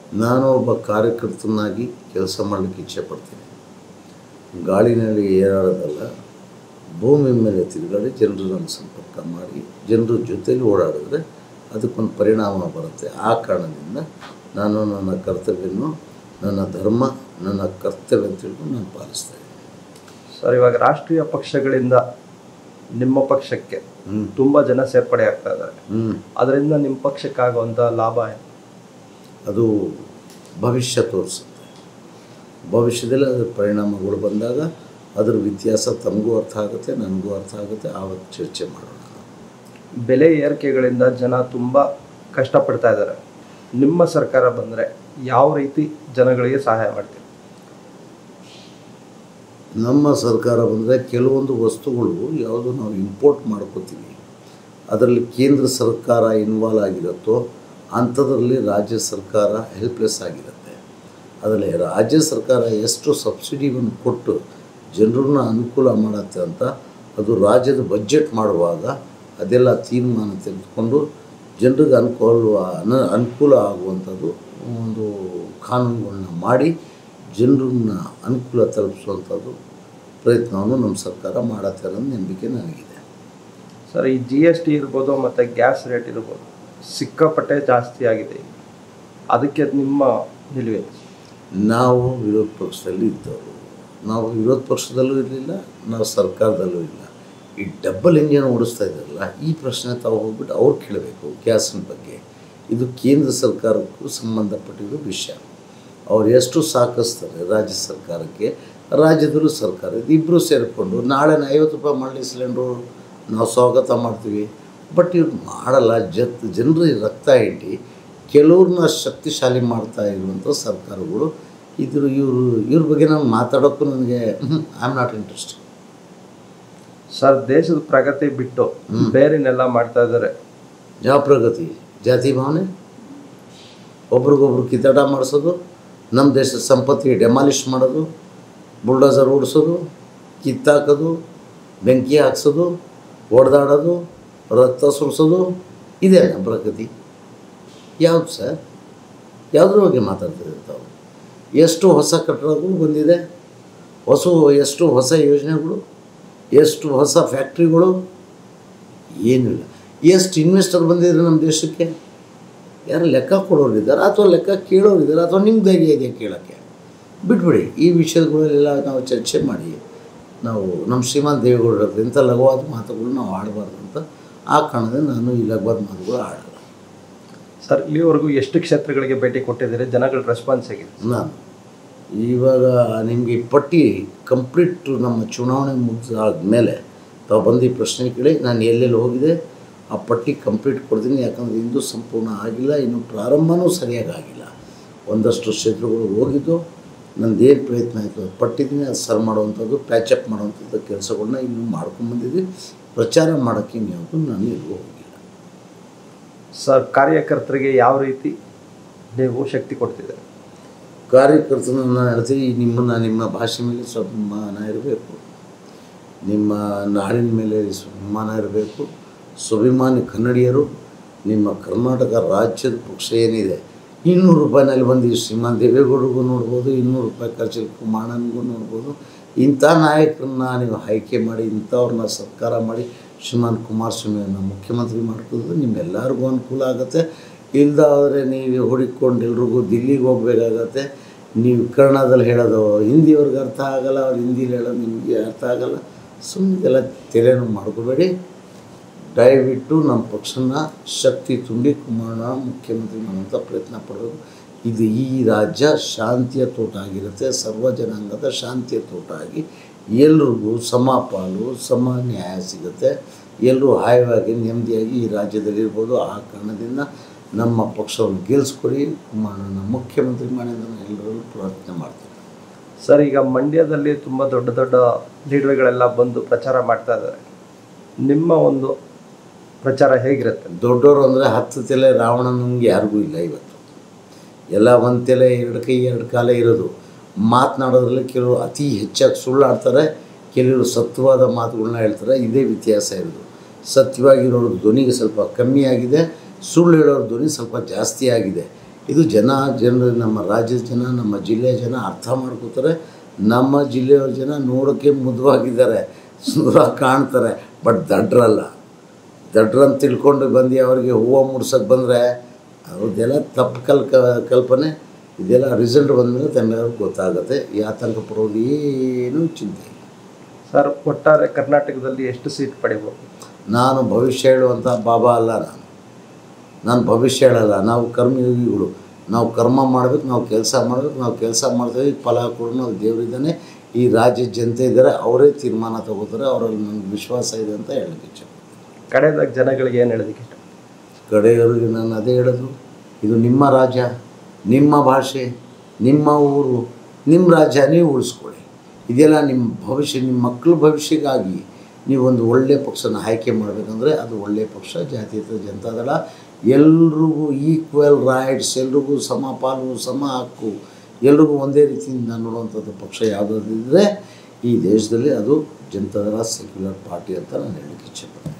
ನಾನು ಒಬ್ಬ ಕಾರ್ಯಕರ್ತನಾಗಿ ಕೆಲಸ ಮಾಡಲಿಕ್ಕೆ ಇಚ್ಛೆಪಡ್ತೀನಿ. ಗಾಳಿನಲ್ಲಿ ಏರಾಡೋದಲ್ಲ, ಭೂಮಿ ಮೇಲೆ ತಿರುಗಾಡಿ ಜನರನ್ನು ಸಂಪರ್ಕ ಮಾಡಿ ಜನರ ಜೊತೆಲಿ ಓಡಾಡಿದ್ರೆ ಅದಕ್ಕೊಂದು ಪರಿಣಾಮ ಬರುತ್ತೆ. ಆ ಕಾರಣದಿಂದ ನಾನು ನನ್ನ ಕರ್ತವ್ಯವನ್ನು, ನನ್ನ ಧರ್ಮ, ನನ್ನ ಕರ್ತವ್ಯ ಅಂತ ಹೇಳ್ಕೊಂಡು ನಾನು ಪಾಲಿಸ್ತಾ ಇದ್ದೀನಿ. ಸರ್, ಇವಾಗ ರಾಷ್ಟ್ರೀಯ ಪಕ್ಷಗಳಿಂದ ನಿಮ್ಮ ಪಕ್ಷಕ್ಕೆ ತುಂಬ ಜನ ಸೇರ್ಪಡೆ ಆಗ್ತಾ ಇದ್ದಾರೆ. ಅದರಿಂದ ನಿಮ್ಮ ಪಕ್ಷಕ್ಕಾಗುವಂಥ ಲಾಭ ಏನು? ಅದು ಭವಿಷ್ಯ ತೋರಿಸುತ್ತೆ. ಭವಿಷ್ಯದಲ್ಲಿ ಅದರ ಪರಿಣಾಮಗಳು ಬಂದಾಗ ಅದರ ವ್ಯತ್ಯಾಸ ತಮಗೂ ಅರ್ಥ ಆಗುತ್ತೆ, ನನಗೂ ಅರ್ಥ ಆಗುತ್ತೆ. ಆವತ್ತು ಚರ್ಚೆ ಮಾಡೋಣ. ಬೆಲೆ ಏರಿಕೆಗಳಿಂದ ಜನ ತುಂಬ ಕಷ್ಟಪಡ್ತಾ ಇದ್ದಾರೆ. ನಿಮ್ಮ ಸರ್ಕಾರ ಬಂದರೆ ಯಾವ ರೀತಿ ಜನಗಳಿಗೆ ಸಹಾಯ ಮಾಡ್ತೀವಿ? ನಮ್ಮ ಸರ್ಕಾರ ಬಂದರೆ ಕೆಲವೊಂದು ವಸ್ತುಗಳು ಯಾವುದು ನಾವು ಇಂಪೋರ್ಟ್ ಮಾಡ್ಕೋತೀವಿ, ಅದರಲ್ಲಿ ಕೇಂದ್ರ ಸರ್ಕಾರ ಇನ್ವಾಲ್ವ್ ಆಗಿರುತ್ತೋ ಅಂಥದ್ರಲ್ಲಿ ರಾಜ್ಯ ಸರ್ಕಾರ ಹೆಲ್ಪ್ಲೆಸ್ ಆಗಿರುತ್ತೆ. ಅದರಲ್ಲಿ ರಾಜ್ಯ ಸರ್ಕಾರ ಎಷ್ಟು ಸಬ್ಸಿಡಿಯನ್ನು ಕೊಟ್ಟು ಜನರನ್ನ ಅನುಕೂಲ ಮಾಡುತ್ತೆ ಅಂತ ಅದು ರಾಜ್ಯದ ಬಜೆಟ್ ಮಾಡುವಾಗ ಅದೆಲ್ಲ ತೀರ್ಮಾನ ತೆಗೆದುಕೊಂಡು ಜನರಿಗೆ ಅನುಕೂಲ ಆಗುವಂಥದ್ದು ಒಂದು ಕಾನೂನುಗಳನ್ನ ಮಾಡಿ ಜನರನ್ನ ಅನುಕೂಲ ತಲುಪಿಸುವಂಥದ್ದು ಪ್ರಯತ್ನವನ್ನು ನಮ್ಮ ಸರ್ಕಾರ ಮಾಡತ್ತೆ ಅನ್ನೋ ನಂಬಿಕೆ ನನಗಿದೆ. ಸರ್, ಈ GST ಇರ್ಬೋದು ಮತ್ತು ಗ್ಯಾಸ್ ರೇಟ್ ಇರ್ಬೋದು, ಸಿಕ್ಕಾಪಟ್ಟೆ ಜಾಸ್ತಿ ಆಗಿದೆ. ಅದಕ್ಕೆ ನಿಮ್ಮ ನಿಲುವೇನು? ನಾವು ವಿರೋಧ ಪಕ್ಷದಲ್ಲಿ ಇದ್ದವರು, ನಾವು ವಿರೋಧ ಪಕ್ಷದಲ್ಲೂ ಇರಲಿಲ್ಲ, ನಾವು ಸರ್ಕಾರದಲ್ಲೂ ಇಲ್ಲ. ಈ ಡಬಲ್ ಇಂಜಿನ್ ಓಡಿಸ್ತಾ ಇದ್ದಾರಲ್ಲ, ಈ ಪ್ರಶ್ನೆ ತಾವು ಹೋಗ್ಬಿಟ್ಟು ಅವ್ರು ಕೇಳಬೇಕು. ಗ್ಯಾಸಿನ ಬಗ್ಗೆ ಇದು ಕೇಂದ್ರ ಸರ್ಕಾರಕ್ಕೂ ಸಂಬಂಧಪಟ್ಟಿರೋ ವಿಷಯ. ಅವ್ರು ಎಷ್ಟು ಸಾಕಿಸ್ತಾರೆ ರಾಜ್ಯ ಸರ್ಕಾರಕ್ಕೆ, ರಾಜ್ಯದಲ್ಲೂ ಸರ್ಕಾರ, ಇದು ಇಬ್ಬರು ಸೇರಿಕೊಂಡು ನಾಳೆ 50 ರೂಪಾಯಿ ಮಾಡಲಿ ಸಿಲಿಂಡ್ರು, ನಾವು ಸ್ವಾಗತ ಮಾಡ್ತೀವಿ. ಬಟ್ ಇವ್ರು ಮಾಡಲ್ಲ. ಜನರು ರಕ್ತ ಹಿಂಡಿ ಕೆಲವ್ರನ್ನ ಶಕ್ತಿಶಾಲಿ ಮಾಡ್ತಾ ಇರುವಂಥ ಸರ್ಕಾರಗಳು ಇವ್ರ ಬಗ್ಗೆ ನಾನು ಮಾತಾಡೋಕ್ಕೂ ನನಗೆ I am not interested. Sir, ದೇಶದ ಪ್ರಗತಿ ಬಿಟ್ಟು ಬೇರೆನೆಲ್ಲ ಮಾಡ್ತಾ ಇದ್ದಾರೆ. ಯಾವ ಪ್ರಗತಿ? ಜಾತಿ ಭಾವನೆ, ಒಬ್ರಿಗೊಬ್ರು ಕಿತ್ತಾಟ ಮಾಡಿಸೋದು, ನಮ್ಮ ದೇಶದ ಸಂಪತ್ತಿಗೆ ಡೆಮಾಲಿಷ್ ಮಾಡೋದು, ಬುಲ್ಡೋಸರ್ ಓಡಿಸೋದು, ಕಿತ್ತಾಕೋದು, ಬೆಂಕಿ ಹಾಕ್ಸೋದು, ಹೊಡೆದಾಡೋದು, ರಕ್ತ ಸುರಿಸೋದು, ಇದೇ ನಮ್ಮ ಪ್ರಗತಿ. ಯಾವುದು ಸರ್? ಯಾವುದ್ರ ಬಗ್ಗೆ ಮಾತಾಡ್ತಿದ್ದಾರೆ ತಾವು? ಎಷ್ಟು ಹೊಸ ಕಟ್ಟಡಗಳು ಬಂದಿದೆ, ಎಷ್ಟು ಹೊಸ ಯೋಜನೆಗಳು, ಎಷ್ಟು ಹೊಸ ಫ್ಯಾಕ್ಟ್ರಿಗಳು, ಏನಿಲ್ಲ. ಎಷ್ಟು ಇನ್ವೆಸ್ಟರ್ ಬಂದಿದ್ದಾರೆ ನಮ್ಮ ದೇಶಕ್ಕೆ? ಯಾರು ಲೆಕ್ಕ ಕೊಡೋರಿದ್ದಾರೆ ಅಥವಾ ಲೆಕ್ಕ ಕೇಳೋರಿದ್ದಾರೆ ಅಥವಾ ನಿಮ್ಮ ಧೈರ್ಯ ಇದೆ ಕೇಳೋಕ್ಕೆ? ಬಿಟ್ಬಿಡಿ. ಈ ವಿಷಯಗಳಲ್ಲೆಲ್ಲ ನಾವು ಚರ್ಚೆ ಮಾಡಿ ನಾವು ನಮ್ಮ ಶ್ರೀಮಂತ ದೇವೇಗೌಡರು ಇಂಥ ಲಘುವಾದ ಮಾತುಗಳು ನಾವು ಆಡಬಾರ್ದು ಅಂತ ಆ ಕಾರಣದಿಂದ ನಾನು ಈ ಲಘುವಾದ ಮಾತುಗಳು ಆಡಲ್ಲ. ಸರ್, ಇಲ್ಲಿವರೆಗೂ ಎಷ್ಟು ಕ್ಷೇತ್ರಗಳಿಗೆ ಭೇಟಿ ಕೊಟ್ಟಿದ್ದಾರೆ? ಜನಗಳ ರೆಸ್ಪಾನ್ಸ್ ಆಗಿದೆ? ನಾನು ಇವಾಗ ನಿಮಗೆ ಪಟ್ಟಿ ಕಂಪ್ಲೀಟ್ ನಮ್ಮ ಚುನಾವಣೆ ಮುಗಿದಾದ್ಮೇಲೆ ತಾವು ಬಂದು ಈ ಪ್ರಶ್ನೆ ಕೇಳಿ ನಾನು ಎಲ್ಲೆಲ್ಲಿ ಹೋಗಿದೆ ಆ ಪಟ್ಟಿ ಕಂಪ್ಲೀಟ್ ಕೊಡ್ತೀನಿ. ಯಾಕಂದರೆ ಇನ್ನೂ ಸಂಪೂರ್ಣ ಆಗಿಲ್ಲ, ಇನ್ನೂ ಪ್ರಾರಂಭವೂ ಸರಿಯಾಗಿ ಆಗಿಲ್ಲ. ಒಂದಷ್ಟು ಕ್ಷೇತ್ರಗಳು ಹೋಗಿದ್ದು, ನಂದೇನು ಪ್ರಯತ್ನ ಆಯಿತು ಅದು ಪಟ್ಟಿದ್ದೀನಿ. ಅದು ಸರ್ ಮಾಡುವಂಥದ್ದು, ಪ್ಯಾಚಪ್ ಮಾಡುವಂಥದ್ದು ಕೆಲಸಗಳನ್ನ ಇನ್ನೂ ಮಾಡ್ಕೊಂಡ್ಬಂದಿದ್ದೀವಿ. ಪ್ರಚಾರ ಮಾಡೋಕ್ಕೆ ಇನ್ಯಾವುದು ನಾನು ಎಲ್ಲೂ ಹೋಗಿಲ್ಲ. ಸರ್, ಕಾರ್ಯಕರ್ತರಿಗೆ ಯಾವ ರೀತಿ ನೀವು ಶಕ್ತಿ ಕೊಡ್ತಿದ್ದಾರೆ? ಕಾರ್ಯಕರ್ತರನ್ನು ನಾನು ಹೇಳ್ತೀವಿ, ನಿಮ್ಮ ಭಾಷೆ ಮೇಲೆ ಸ್ವಾಭಿಮಾನ ಇರಬೇಕು, ನಿಮ್ಮ ನಾಡಿನ ಮೇಲೆ ಸ್ವಾಭಿಮಾನ ಇರಬೇಕು. ಸ್ವಾಭಿಮಾನಿ ಕನ್ನಡಿಯರು, ನಿಮ್ಮ ಕರ್ನಾಟಕ ರಾಜ್ಯದ ಪಕ್ಷ ಏನಿದೆ 200 ರೂಪಾಯಿನಲ್ಲಿ ಬಂದು ಶ್ರೀಮಾನ್ ದೇವೇಗೌಡರಿಗೂ ನೋಡ್ಬೋದು, 200 ರೂಪಾಯಿ ಖರ್ಚಲ್ಲಿ ಕುಮಾರಣ್ಣನಿಗೂ ನೋಡ್ಬೋದು. ಇಂಥ ನಾಯಕರನ್ನ ನೀವು ಆಯ್ಕೆ ಮಾಡಿ ಇಂಥವ್ರನ್ನ ಸರ್ಕಾರ ಮಾಡಿ ಶ್ರೀಮಾನ್ ಕುಮಾರಸ್ವಾಮಿಯನ್ನು ಮುಖ್ಯಮಂತ್ರಿ ಮಾಡ್ತಿದ್ರೆ ನಿಮ್ಮೆಲ್ಲರಿಗೂ ಅನುಕೂಲ ಆಗುತ್ತೆ. ಇಲ್ದಾದರೆ ನೀವು ಹುಡುಕೊಂಡು ಎಲ್ರಿಗೂ ದಿಲ್ಲಿಗೆ ಹೋಗ್ಬೇಕಾಗತ್ತೆ. ನೀವು ಕನ್ನಡದಲ್ಲಿ ಹೇಳೋದು ಹಿಂದಿಯವ್ರಿಗೆ ಅರ್ಥ ಆಗೋಲ್ಲ, ಅವ್ರು ಹಿಂದಿಲಿ ಹೇಳೋದು ನಿಮಗೆ ಅರ್ಥ ಆಗೋಲ್ಲ. ಸುಮ್ಮನೆಲ್ಲ ತಲೆನೂ ಮಾಡ್ಕೋಬೇಡಿ. ದಯವಿಟ್ಟು ನಮ್ಮ ಪಕ್ಷನ ಶಕ್ತಿ ತುಂಬಿ ಕುಮಾರಣ್ಣ ಮುಖ್ಯಮಂತ್ರಿ ಮಾಡುವಂಥ ಪ್ರಯತ್ನ ಪಡಬೇಕು. ಇದು ಈ ರಾಜ್ಯ ಶಾಂತಿಯ ತೋಟ ಆಗಿರುತ್ತೆ, ಸರ್ವ ಜನಾಂಗದ ಶಾಂತಿಯ ತೋಟ ಆಗಿ ಎಲ್ರಿಗೂ ಸಮಪಾಲು ಸಮ ನ್ಯಾಯ ಸಿಗುತ್ತೆ. ಎಲ್ಲರೂ ಹಾಯವಾಗಿ ನೆಮ್ಮದಿಯಾಗಿ ಈ ರಾಜ್ಯದಲ್ಲಿರ್ಬೋದು. ಆ ಕಾರಣದಿಂದ ನಮ್ಮ ಪಕ್ಷವನ್ನು ಗೆಲ್ಲಿಸ್ಕೊಡಿ, ಕುಮಾರಣ್ಣ ಮುಖ್ಯಮಂತ್ರಿ ಮಾಡಿ ನಾನು ಎಲ್ಲರೂ ಪ್ರಾರ್ಥನೆ ಮಾಡ್ತೀನಿ. ಸರ್, ಈಗ ಮಂಡ್ಯದಲ್ಲಿ ತುಂಬ ದೊಡ್ಡ ದೊಡ್ಡ ಲೀಡರ್ಗಳೆಲ್ಲ ಬಂದು ಪ್ರಚಾರ ಮಾಡ್ತಾ ಇದ್ದಾರೆ. ನಿಮ್ಮ ಒಂದು ಪ್ರಚಾರ ಹೇಗಿರುತ್ತೆ? ದೊಡ್ಡವರು ಅಂದರೆ 10 ತಲೆ ರಾವಣನಿಗೆ ಯಾರಿಗೂ ಇಲ್ಲ. ಇವತ್ತು ಎಲ್ಲ 1 ತಲೆ 2 ಕೈ 2 ಕಾಲೇ ಇರೋದು. ಮಾತನಾಡೋದ್ರಲ್ಲಿ ಕೆಲವರು ಅತಿ ಹೆಚ್ಚಾಗಿ ಸುಳ್ಳಾಡ್ತಾರೆ, ಕೆಲವರು ಸತ್ಯವಾದ ಮಾತುಗಳನ್ನ ಹೇಳ್ತಾರೆ. ಇದೇ ವ್ಯತ್ಯಾಸ ಇರೋದು. ಸತ್ಯವಾಗಿರೋರ ಧ್ವನಿಗೆ ಸ್ವಲ್ಪ ಕಮ್ಮಿ ಆಗಿದೆ, ಸುಳ್ಳು ಹೇಳೋರ ಧ್ವನಿ ಸ್ವಲ್ಪ ಜಾಸ್ತಿ ಆಗಿದೆ. ಇದು ಜನರು ನಮ್ಮ ರಾಜ್ಯದ ಜನ, ನಮ್ಮ ಜಿಲ್ಲೆಯ ಜನ ಅರ್ಥ ಮಾಡ್ಕೋತಾರೆ. ನಮ್ಮ ಜಿಲ್ಲೆಯವ್ರ ಜನ ನೋಡೋಕ್ಕೆ ಮುದ್ವಾಗಿದ್ದಾರೆ, ಸುಂದರವಾಗಿ ಕಾಣ್ತಾರೆ, ಬಟ್ ದಡ್ರಲ್ಲ. ದಡ್ರಂತ ತಿಳ್ಕೊಂಡು ಬಂದು ಅವರಿಗೆ ಹೂವು ಮುಡ್ಸೋಕ್ಕೆ ಬಂದರೆ ಅವ್ರದ್ದೆಲ್ಲ ತಪ್ಪು ಕಲ್ಪನೆ. ಇದೆಲ್ಲ ರಿಸಲ್ಟ್ ಬಂದಮೇಲೆ ತನಗೆ ಗೊತ್ತಾಗುತ್ತೆ. ಈ ಆತಂಕ ಪಡೋದು ಏನೂ ಚಿಂತೆ ಇಲ್ಲ. ಸರ್, ಒಟ್ಟಾರೆ ಕರ್ನಾಟಕದಲ್ಲಿ ಎಷ್ಟು ಸೀಟ್ ಪಡಿಬೋದು? ನಾನು ಭವಿಷ್ಯ ಹೇಳುವಂಥ ಬಾಬಾ ಅಲ್ಲ. ನಾನು ಭವಿಷ್ಯ ಹೇಳಲ್ಲ. ನಾವು ಕರ್ಮಯೋಗಿಗಳು. ನಾವು ಕರ್ಮ ಮಾಡಬೇಕು, ನಾವು ಕೆಲಸ ಮಾಡಬೇಕು. ನಾವು ಕೆಲಸ ಮಾಡ್ತೀವಿ, ಫಲ ಕೊಡು. ನಾವು ದೇವರಿದ್ದಾನೆ, ಈ ರಾಜ್ಯದ ಜನತೆ ಇದ್ದಾರೆ, ಅವರೇ ತೀರ್ಮಾನ ತಗೋತಾರೆ. ಅವರಲ್ಲಿ ನನಗೆ ವಿಶ್ವಾಸ ಇದೆ ಅಂತ ಹೇಳೋಕ್ಕೆ ಇಚ್ಛೆ. ಕಡೆಯದಾಗ ಜನಗಳಿಗೆ ಏನು ಹೇಳೋದಕ್ಕೆ ಇಷ್ಟ? ಕಡೆಯವರಿಗೆ ನಾನು ಅದೇ ಹೇಳೋದು, ಇದು ನಿಮ್ಮ ರಾಜ್ಯ, ನಿಮ್ಮ ಭಾಷೆ, ನಿಮ್ಮ ಊರು, ನಿಮ್ಮ ರಾಜ್ಯ, ನೀವು ಉಳಿಸ್ಕೊಳ್ಳಿ. ಇದೆಲ್ಲ ನಿಮ್ಮ ಭವಿಷ್ಯ, ನಿಮ್ಮ ಮಕ್ಕಳ ಭವಿಷ್ಯಕ್ಕಾಗಿ ನೀವೊಂದು ಒಳ್ಳೆಯ ಪಕ್ಷನ ಆಯ್ಕೆ ಮಾಡಬೇಕಂದ್ರೆ ಅದು ಒಳ್ಳೆಯ ಪಕ್ಷ ಜಾತ್ಯತೀತ ಜನತಾದಳ. ಎಲ್ರಿಗೂ ಈಕ್ವಲ್ ರೈಟ್ಸ್, ಎಲ್ರಿಗೂ ಸಮ ಪಾಲು, ಸಮ ಹಕ್ಕು, ಎಲ್ರಿಗೂ ಒಂದೇ ರೀತಿಯಿಂದ ನೋಡುವಂಥದ್ದು ಪಕ್ಷ ಯಾವುದಾದ್ರಿದ್ರೆ ಈ ದೇಶದಲ್ಲಿ ಅದು ಜನತಾದಳ ಸೆಕ್ಯುಲರ್ ಪಾರ್ಟಿ ಅಂತ ನಾನು ಹೇಳಲಿಕ್ಕೆ ಇಚ್ಛೆಪಡ್ತೀನಿ.